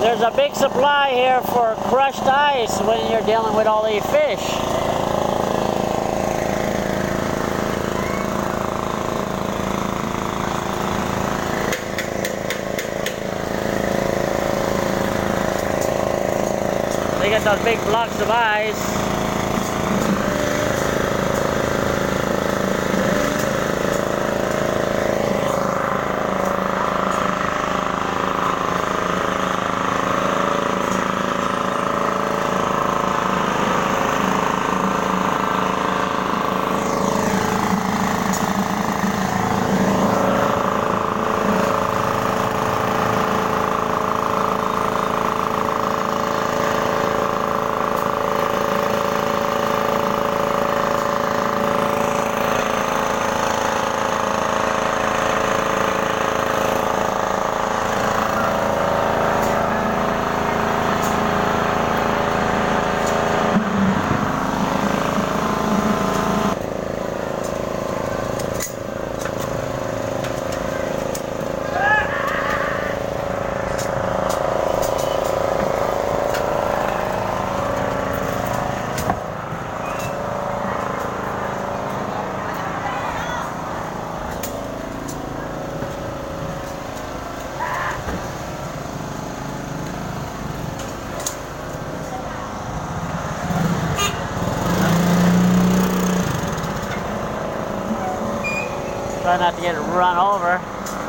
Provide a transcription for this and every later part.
There's a big supply here for crushed ice when you're dealing with all these fish. They get those big blocks of ice. Try not to get run over.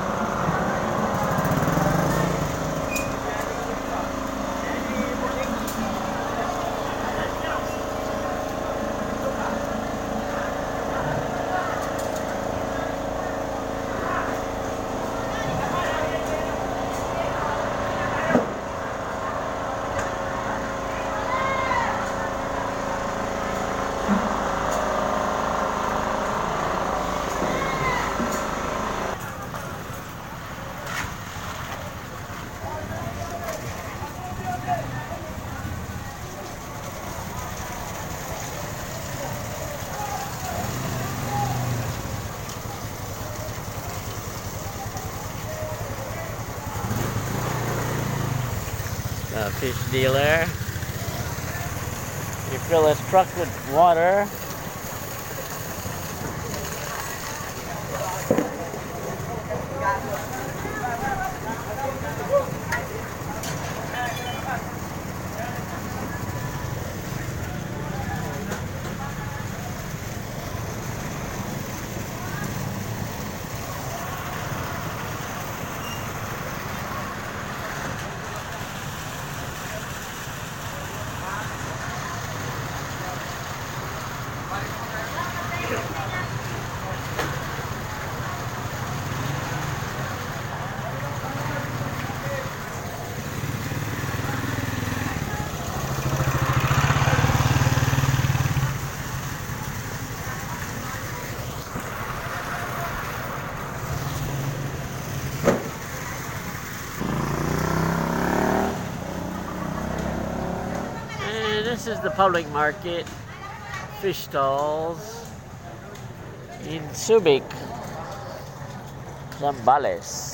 Fish dealer. You fill this truck with water. This is the public market, fish stalls in Subic, Zambales.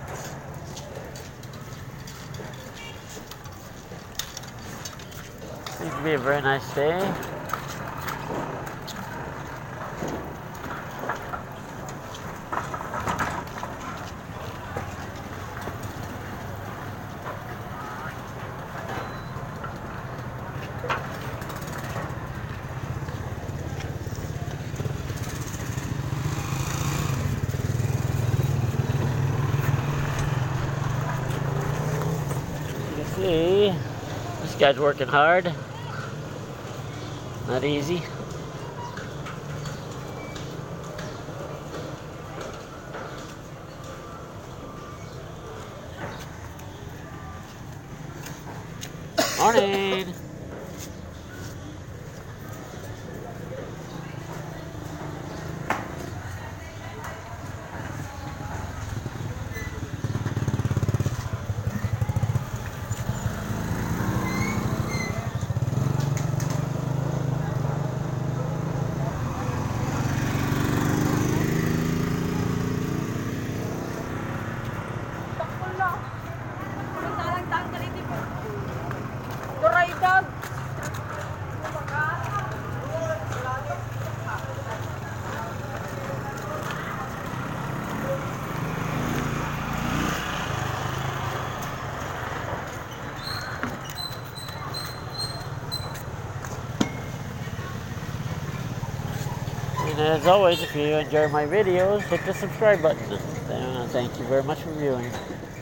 Seems to be a very nice day. See, this guy's working hard. Not easy. Morning. And as always, if you enjoy my videos, hit the subscribe button. Thank you very much for viewing.